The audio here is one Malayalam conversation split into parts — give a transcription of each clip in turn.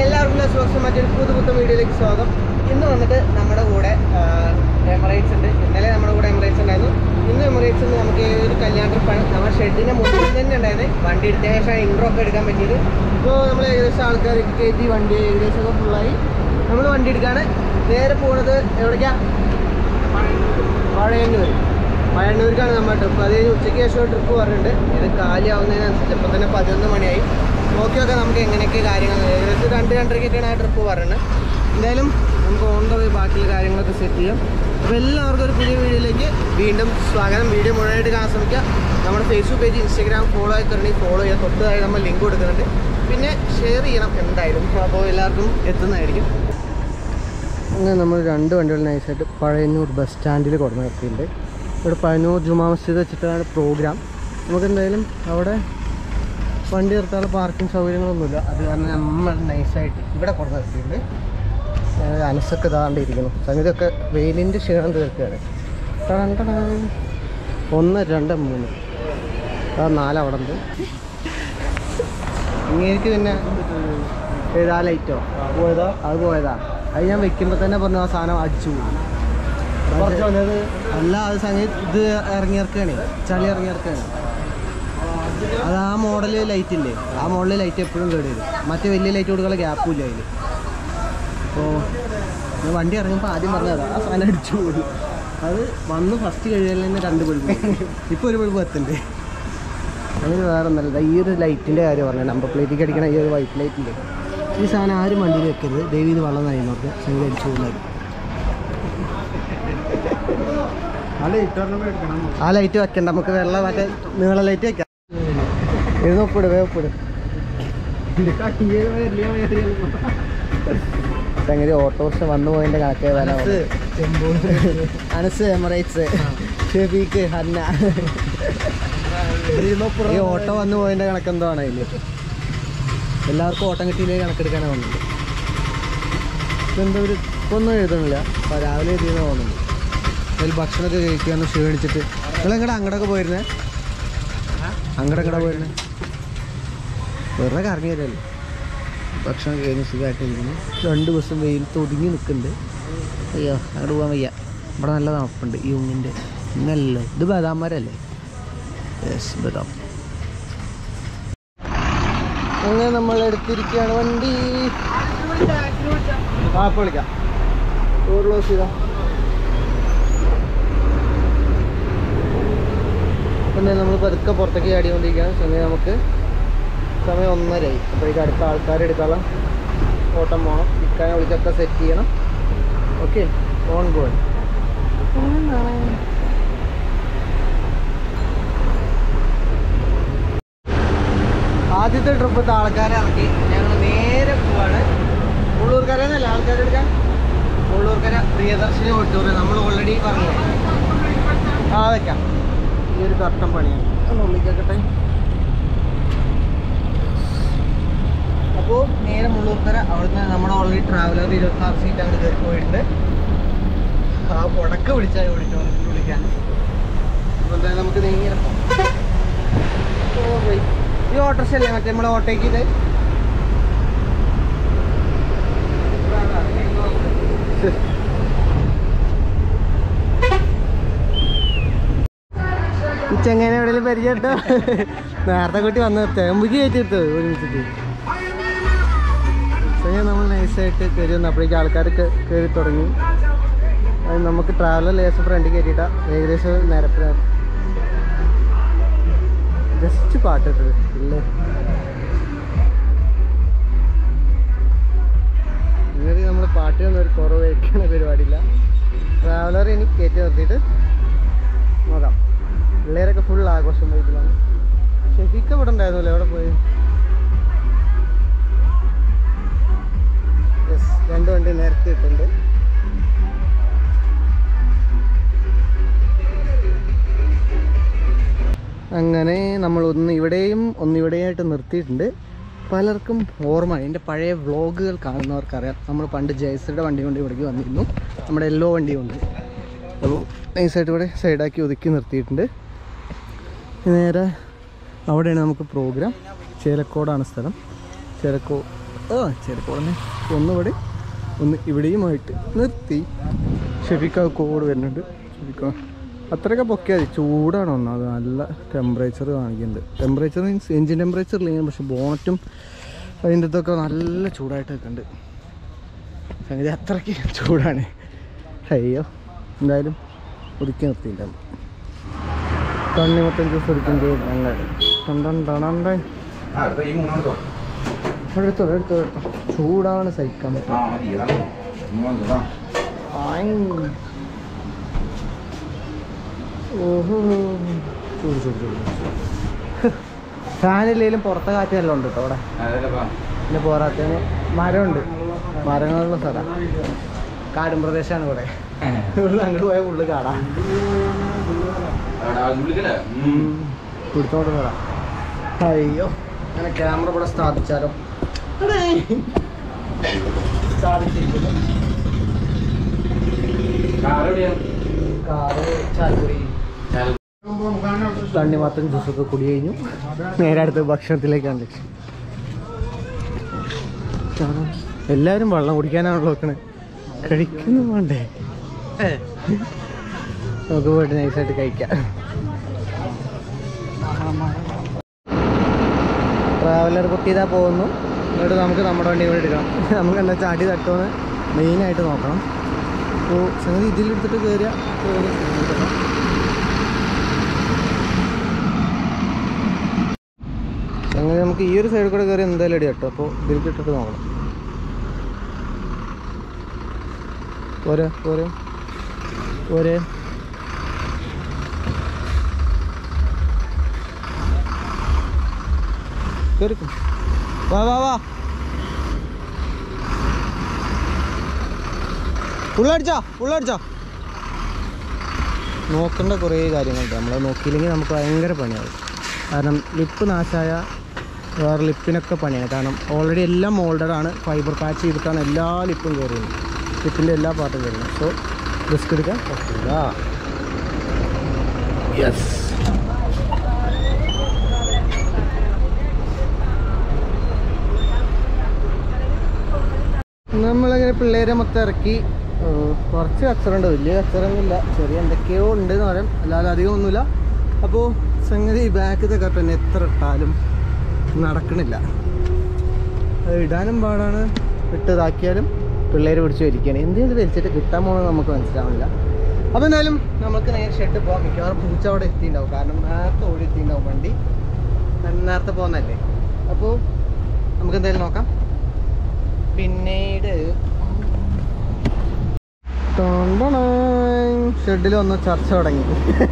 എല്ലാവർക്കും സുഖം മറ്റൊരു പുതുപുത്തൻ വീഡിയോയിലേക്ക് സ്വാഗതം. ഇന്ന് വന്നിട്ട് നമ്മുടെ കൂടെ എമിറേറ്റ്സ് ഉണ്ട്. ഇന്നലെ നമ്മുടെ കൂടെ എമിറേറ്റ്സ് ഉണ്ടായിരുന്നു. ഇന്ന് എമിറേറ്റ്സിൽ നമുക്ക് ഒരു കല്യാണ ട്രിപ്പാണ്. നമ്മുടെ ഷെഡിൻ്റെ മുന്നിൽ തന്നെ ഉണ്ടായത്. വണ്ടി എടുത്ത ശേഷം ഇൻട്രോ ഒക്കെ എടുക്കാൻ പറ്റിയത്. ഇപ്പോൾ നമ്മൾ ഏകദേശം ആൾക്കാർക്ക് കയറ്റി വണ്ടി ഏകദേശം ഒക്കെ ഫുള്ളായി. നമ്മൾ വണ്ടി എടുക്കുകയാണ്. നേരെ പോകുന്നത് എവിടേക്കാണ്? പഴയന്നൂർക്കാണ് നമ്മുടെ ട്രിപ്പ്. അത് കഴിഞ്ഞ് ഉച്ചയ്ക്ക് ശേഷം ട്രിപ്പ് പറഞ്ഞിട്ടുണ്ട്. ഇത് കാലിയാവുന്നതിനനുസരിച്ച് ഇപ്പോൾ തന്നെ 11 മണിയായി. നോക്കിയൊക്കെ നമുക്ക് എങ്ങനെയൊക്കെ കാര്യങ്ങൾ ഏകദേശം 2-2:30 ആ ട്രിപ്പ് പറയുന്നത്. എന്തായാലും നമുക്ക് ഓൺ ദ വേ ബാക്കിയുള്ള കാര്യങ്ങളൊക്കെ സെറ്റ് ചെയ്യാം. അപ്പോൾ എല്ലാവർക്കും ഒരു പുതിയ വീഡിയോയിലേക്ക് വീണ്ടും സ്വാഗതം. വീഡിയോ മുഴുവനായിട്ട് കാണാൻ ശ്രമിക്കുക. നമ്മുടെ ഫേസ്ബുക്ക് പേജ്, ഇൻസ്റ്റാഗ്രാം ഫോളോ ആയിട്ടുണ്ടെങ്കിൽ ഫോളോ ചെയ്യുക. തൊട്ടതായി നമ്മൾ ലിങ്ക് കൊടുക്കുന്നുണ്ട്. പിന്നെ ഷെയർ ചെയ്യണം എന്തായാലും. അപ്പോൾ എല്ലാവർക്കും എത്തുന്നതായിരിക്കും. അങ്ങനെ നമ്മൾ 2 വണ്ടികൾ നൈസായിട്ട് പഴയന്നൂർ ബസ് സ്റ്റാൻഡിൽ കൊടുന്ന് നിർത്തിയിട്ടുണ്ട്. ഇവിടെ പഴയന്നൂർ ജുമാ മസ്ജിദ് വെച്ചിട്ടാണ് പ്രോഗ്രാം. നമുക്കെന്തായാലും അവിടെ വണ്ടി നിർത്താനുള്ള പാർക്കിംഗ് സൗകര്യങ്ങളൊന്നുമില്ല. അത് കാരണം നമ്മൾ നൈസായിട്ട് ഇവിടെ കൊടുന്ന് നിർത്തിയിട്ടുണ്ട്. അനസൊക്കെ ഇതാണ്ടിരിക്കുന്നു. സംഗതിയൊക്കെ വെയിലിൻ്റെ ക്ഷീണം തീർക്കുകയാണ്. 1, 2, 3 4 അവിടെ ഉണ്ട്. ഇങ്ങനെയൊക്കെ പിന്നെ ഏതാ ലൈറ്റോ അത് പോയതാ. അത് ഞാൻ വെക്കുമ്പോൾ തന്നെ പറഞ്ഞു ആ സാധനം അടിച്ചു പോകും. അല്ല, അത് സംഗതി ഇത് ഇറങ്ങിയിറക്കുകയാണ്, ചളി ഇറങ്ങിയിറക്കുകയാണ്. അത് ആ മോഡല് ലൈറ്റ് ഇല്ലേ, ആ മോഡല് ലൈറ്റ് എപ്പോഴും കേട് വരും. മറ്റേ വലിയ ലൈറ്റ് കൊടുക്കാനുള്ള ഗ്യാപ്പും ഇല്ല അതിൽ. അപ്പോൾ ഞാൻ വണ്ടി ഇറങ്ങുമ്പോൾ ആദ്യം പറഞ്ഞതാ ആ സാധനം അടിച്ചു പോകും. അത് വന്ന് ഫസ്റ്റ് കഴിയാൻ തന്നെ 2 ബൾബ്, ഇപ്പോൾ 1 ബൾബ് എത്തണ്ടേ. അങ്ങനെ വേറെ ഒന്നല്ല. ഈ ഒരു ലൈറ്റിൻ്റെ കാര്യം പറഞ്ഞാൽ നമ്പർ പ്ലേറ്റിലേക്ക് അടിക്കണ ഈ ഒരു വൈറ്റ് ലൈറ്റില്ലേ, ഈ സാധനം ആരും വണ്ടിയിൽ വെക്കരുത്. ദയവ് ഇത് വെള്ളം നനയുന്നവർക്ക് സംഗതി അടിച്ചു പോകുന്നത്. ആ ലൈറ്റ് വെക്കണ്ട, നമുക്ക് വെള്ളം മറ്റേ നീള ലൈറ്റ് വെക്കാം. എഴുന്നൊപ്പിട് വേപ്പിട്. സംഗതി ഓട്ടോറിക്ഷ വന്നു പോയതിൻ്റെ കണക്ക് വില. അനസ്, എമിറേറ്റ്സ്, ഷെഫീക്ക്, ഹന്ന. ഈ ഓട്ടോ വന്നു പോയതിൻ്റെ കണക്കെന്തോ ആണ് അതിൽ. എല്ലാവർക്കും ഓട്ടം കിട്ടിയില്ലേ കണക്കെടുക്കാനാണ് വന്നത്. ഇതെന്താ ഒരു ഒന്നും എഴുതണില്ല. അപ്പോൾ രാവിലെ എഴുതിയെന്ന് തോന്നുന്നുണ്ട്. അതിൽ ഭക്ഷണമൊക്കെ കഴിക്കാമെന്ന് ക്ഷീണിച്ചിട്ട്. നിങ്ങളെങ്ങടെ അങ്ങോട്ടൊക്കെ പോയിരുന്നേ? അങ്ങോട്ടെങ്ങടെ പോയിരുന്നേ? വെറുതെ കറങ്ങി വരല്ലേ. ഭക്ഷണം കഴിഞ്ഞ് സുഖമായിട്ടിരിക്കുന്നു. 2 ദിവസം വെയിലത്ത് ഒതുങ്ങി നിൽക്കുന്നുണ്ട്. അയ്യോ, അങ്ങോട്ട് പോകാൻ വയ്യ. ഇവിടെ നല്ല തണുപ്പുണ്ട്. ഈ ഉങ്ങിൻ്റെ ഇന്നല്ലോ. ഇത് ബദാം മരല്ലേ? യെസ്, ബദാം. അങ്ങനെ നമ്മൾ എടുത്തിരിക്കുകയാണ് വണ്ടി. ആ ഇപ്പോൾ വിളിക്കാം. ഡോർ ക്ലോസ് ചെയ്താ. പിന്നെ നമ്മൾ പതുക്കെ പുറത്തേക്ക് ചാടിക്കൊണ്ടിരിക്കുകയാണ്. നമുക്ക് സമയം 1:30 അപ്പോഴേക്കും അടുത്ത ആൾക്കാരെ എടുക്കാനുള്ള ഓട്ടം പോകണം. ഇക്കാനെ വിളിച്ചൊക്കെ സെറ്റ് ചെയ്യണം. Okay, on board. ആദ്യത്തെ ട്രിപ്പത്തെ ആൾക്കാരെ ഇറക്കി ഞങ്ങൾ നേരെ പോവാണ് മുള്ളൂർക്കരന്നല്ല ആൾക്കാരെടുക്കാൻ. മുള്ളൂർക്കര പ്രിയദർശിനി ഓഡിറ്റോറിയം നമ്മൾ ഓൾറെഡി പറഞ്ഞു. ആ വെക്കാം. ഈ ഒരു കർട്ടൻ പണിയാണ് ഉള്ളിക്കേക്കട്ടെ. അപ്പോൾ നേരെ മുള്ളൂർക്കര. അവിടുന്ന് നമ്മുടെ ഓൾറെഡി ട്രാവലർ 26 സീറ്റ് അങ്ങോട്ട് കയറി പോയിട്ടുണ്ട്. ആ ഉടക്ക് പിടിച്ചാൽ ഓഡിറ്റോറിയത്തിൽ വിളിക്കാൻ. അപ്പോൾ എന്തായാലും നമുക്ക് നീങ്ങിയിറക്കാം. ഈ ഓട്ടോറിക്ഷ അല്ലേ മറ്റേ നമ്മളെ ഓട്ടോയ്ക്ക് ഇത്? ചെങ്ങനെ എവിടെയെങ്കിലും പരിചയട്ടോ? നേരത്തെ കുട്ടി വന്ന് തേമ്പുക്ക് കയറ്റിയെടുത്തു ഒരുമിച്ചിട്ട്. നമ്മൾ നൈസായിട്ട് കയറി വന്നു. അപ്പോഴേക്കും ആൾക്കാരൊക്കെ കയറി തുടങ്ങി. അത് നമുക്ക് ട്രാവലർ ലേസ് ഫ്രണ്ട് കയറ്റിയിട്ടാ ഏകദേശം നിരപ്പ് ജസ്റ്റ് പാട്ടിട്ടത് ഇല്ലേ. ഇങ്ങനെ നമ്മൾ പാട്ടിനൊന്നും ഒരു കുറവ് വയ്ക്കുന്ന പരിപാടിയില്ല. ട്രാവലർ ഇനി കയറ്റി നിർത്തിയിട്ട് നോക്കാം. പിള്ളേരൊക്കെ ഫുൾ ആഘോഷം വൈകിലാണ്. ഷെഫീക്ക് ഇവിടെ ഉണ്ടായിരുന്നല്ലോ, എവിടെ പോയി? യെസ്, 2 വണ്ടി നേരത്തെ ഇട്ടുണ്ട്. അങ്ങനെ നമ്മൾ ഒന്ന് ഇവിടെയായിട്ട് നിർത്തിയിട്ടുണ്ട്. പലർക്കും ഓർമ്മ, എൻ്റെ പഴയ വ്ളോഗുകൾ കാണുന്നവർക്കറിയാം. നമ്മൾ പണ്ട് ജയശ്രീയുടെ വണ്ടി കൊണ്ട് ഇവിടേക്ക് വന്നിരുന്നു. നമ്മുടെ യെല്ലോ വണ്ടി കൊണ്ട്. അപ്പോൾ നൈസായിട്ട് ഇവിടെ സൈഡാക്കി ഒതുക്കി നിർത്തിയിട്ടുണ്ട്. നേരെ അവിടെയാണ് നമുക്ക് പ്രോഗ്രാം. ചേലക്കോടാണ് സ്ഥലം. ചെറുക്കോടനെ ഒന്നിവിടെ ഒന്ന് ഇവിടെയുമായിട്ട് നിർത്തി. ഷെഫിക്ക കോഡ് വരുന്നുണ്ട്. ഷെഫിക്ക അത്രയൊക്കെ പൊക്കിയാൽ മതി. ചൂടാണ് ഒന്നാമത്, നല്ല ടെമ്പറേച്ചർ കാണിക്കുന്നുണ്ട്. ടെമ്പറേച്ചർ മീൻസ് എൻജിൻ ടെമ്പറേച്ചർ ഇല്ലെങ്കിൽ, പക്ഷെ ബോണറ്റും അതിൻ്റെ ഇതൊക്കെ നല്ല ചൂടായിട്ട് നിൽക്കുന്നുണ്ട്. സംഗതി അത്രയ്ക്ക് ചൂടാണ്. അയ്യോ, എന്തായാലും ഒതുക്കി നിർത്തിയില്ല. തണ്ണിമത്തൻ ജ്യൂസ് ഒതുക്കുന്നത് ഞങ്ങൾ എടുത്തോ. ചൂടാണ് സഹിക്കാൻ പറ്റും. ഓഹോ, ചൂട്. ഫാനില്ലെങ്കിലും പുറത്തെ കാറ്റ് എല്ലാം ഉണ്ട് കേട്ടോ അവിടെ. പിന്നെ പോരാത്തതിന് മരമുണ്ട്, മരങ്ങളുള്ള സ്ഥലം, കാടും പ്രദേശമാണ് ഇവിടെ. അങ്ങോട്ട് പോയാൽ ഫുള്ള് കാടാ. പിടിച്ചോണ്ട് വരാം. അയ്യോ, അങ്ങനെ ക്യാമറ ഇവിടെ സ്ഥാപിച്ചാലോ? സ്ഥാപിച്ചിരിക്കുന്നു. കാറ് ചാലക്കുടി. തണ്ണിമത്തൻ ജ്യൂസൊക്കെ കുടി കഴിഞ്ഞു. നേരെ അടുത്ത് ഭക്ഷണത്തിലേക്കാണ് ലക്ഷ്യം. എല്ലാവരും വെള്ളം കുടിക്കാനാണല്ലോ നോക്കണേ, കഴിക്കുന്നു വേണ്ടേ? നമുക്ക് പോയിട്ട് നൈസായിട്ട് കഴിക്കാം. ട്രാവലർ കുട്ടി ഇതാ പോകുന്നു. എന്നിട്ട് നമുക്ക് നമ്മുടെ വണ്ടി കൂടെ എടുക്കണം. നമുക്ക് എന്താ ചാടി തട്ടുമെന്ന് മെയിനായിട്ട് നോക്കണം. അപ്പോൾ സംഗതി ഇതിലെടുത്തിട്ട് കയറിയാൽ അങ്ങനെ നമുക്ക് ഈ ഒരു സൈഡിൽ കൂടെ കയറി എന്തായാലും അടി കേട്ടോ. അപ്പോൾ ഇതിലേക്ക് ഇട്ടിട്ട് നോക്കണം. പോരെ കയറിക്കും. വാ ഉള്ളടിച്ചോ. നോക്കേണ്ട കുറേ കാര്യങ്ങളുണ്ട്. നമ്മൾ നോക്കിയില്ലെങ്കിൽ നമുക്ക് ഭയങ്കര പണിയാവും. കാരണം ലിപ്പ് നാശമായ വേറെ ലിപ്പിനൊക്കെ പണിയാണ്. കാരണം ഓൾറെഡി എല്ലാം മോൾഡഡാണ്. ഫൈബർ പാച്ച് ചെയ്തിട്ടാണ് എല്ലാ ലിപ്പും കയറുന്നത്, ലിപ്പിൻ്റെ എല്ലാ പാർട്ടും കയറുന്നത്. സോ റിസ്ക് എടുക്കാൻ പറ്റില്ല. യെസ്, നമ്മളങ്ങനെ പിള്ളേരെ മൊത്തം ഇറക്കി. കുറച്ച് കച്ചറുണ്ട്, വലിയ കച്ചറൊന്നുമില്ല, ചെറിയ എന്തൊക്കെയോ ഉണ്ടെന്ന് പറയാം, അല്ലാതെ അധികം ഒന്നുമില്ല. അപ്പോൾ സംഗതി ബാക്കത്തെ കട്ടൻ എത്ര ഇട്ടാലും നടക്കണില്ല. അത് ഇടാനും പാടാണ്, ഇട്ടതാക്കിയാലും പിള്ളേർ പിടിച്ച് വലിക്കുകയാണ്. എന്തെങ്കിലും വലിച്ചിട്ട് കിട്ടാൻ പോകുന്നത് നമുക്ക് മനസ്സിലാവില്ല. അപ്പോൾ എന്തായാലും നമുക്ക് നേരെ ഷെഡ് പോകാം. മിക്കവാറും പൂച്ച അവിടെ എത്തിയിട്ടുണ്ടാവും, കാരണം നേരത്തെ ഓടി എത്തിയിട്ടുണ്ടാവും വണ്ടി, നേരത്തെ പോകുന്നതല്ലേ. അപ്പോൾ നമുക്ക് എന്തായാലും നോക്കാം. പിന്നീട് ഷെഡിൽ വന്ന് ചർച്ച തുടങ്ങി.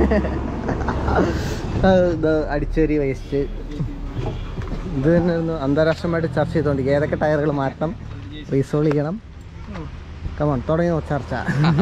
അടിച്ചേരി വേസ്റ്റ് ഇത് തന്നെ അന്താരാഷ്ട്രമായിട്ട് ചർച്ച ചെയ്തുകൊണ്ടിരിക്കുക. ഏതൊക്കെ ടയറുകൾ മാറ്റണം, റീസോൾവ് ചെയ്യണം. കമോൺ, തുടങ്ങിയോ ചർച്ച.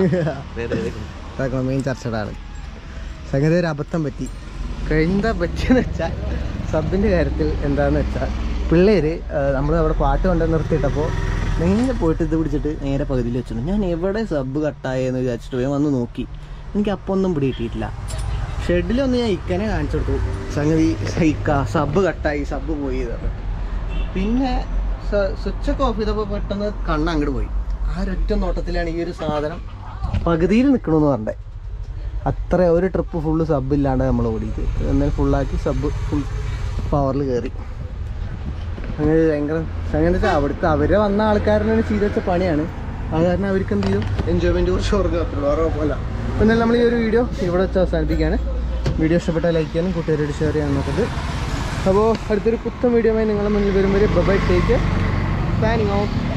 മെയിൻ ചർച്ചകളാണ്. സംഗതി ഒരു അബദ്ധം പറ്റി. എന്താ പറ്റിയെന്ന് വെച്ചാൽ, സബിൻ്റെ കാര്യത്തിൽ എന്താണെന്ന് വെച്ചാൽ, പിള്ളേർ നമ്മൾ അവിടെ പാട്ട് കൊണ്ട് നിർത്തിയിട്ടപ്പോൾ നേരെ പോയിട്ട് ഇത് പിടിച്ചിട്ട് നേരെ പകുതിയിൽ വെച്ചിട്ടുണ്ട്. ഞാൻ എവിടെ സബ് കട്ടായെന്ന് വിചാരിച്ചിട്ട് വേഗം വന്ന് നോക്കി. എനിക്ക് അപ്പോൾ ഒന്നും പിടി കിട്ടിയിട്ടില്ല. ഷെഡിലൊന്ന് ഞാൻ ഇക്കനെ കാണിച്ചു കൊടുത്തു. സംഗതി സബ് കട്ടായി, സബ് പോയി ഇതാണ്. പിന്നെ സ്വിച്ചൊക്കെ ഓഫ് ചെയ്തപ്പോൾ പെട്ടെന്ന് കണ്ണ് അങ്ങോട്ട് പോയി. ആ ഒരൊറ്റ നോട്ടത്തിലാണ് ഈ ഒരു സാധനം പകുതിയിൽ നിൽക്കണമെന്ന് പറഞ്ഞത്. അത്ര ഒരു ട്രിപ്പ് ഫുള്ള് സബ് ഇല്ലാണ്ട് നമ്മൾ ഓടിയിട്ട് എന്നാലും ഫുള്ളാക്കി സബ് ഫുൾ പവറിൽ കയറി. അങ്ങനെ ഭയങ്കര അങ്ങനെ വെച്ചാൽ അവിടുത്തെ അവരെ വന്ന ആൾക്കാരനാണ് ചെയ്ത് വെച്ച പണിയാണ്. അത് കാരണം അവർക്ക് എന്ത് ചെയ്യും, എൻജോയ്മെൻറ്റ് കുറച്ച് ഓർക്കുക, അത്ര വേറെ പോലെ. എന്നാലും നമ്മൾ ഈ ഒരു വീഡിയോ ഇവിടെ വെച്ച് അവസാനിപ്പിക്കുകയാണ്. വീഡിയോ ഇഷ്ടപ്പെട്ടാൽ ലൈക്ക് ചെയ്യാനും കൂട്ടുകാരോട് ഷെയർ ചെയ്യാൻ നോക്കരുത്. അപ്പോൾ അടുത്തൊരു പുത്തൻ വീഡിയോയുമായി നിങ്ങളുടെ മുന്നിൽ വരും വരെ bye, take care, signing out.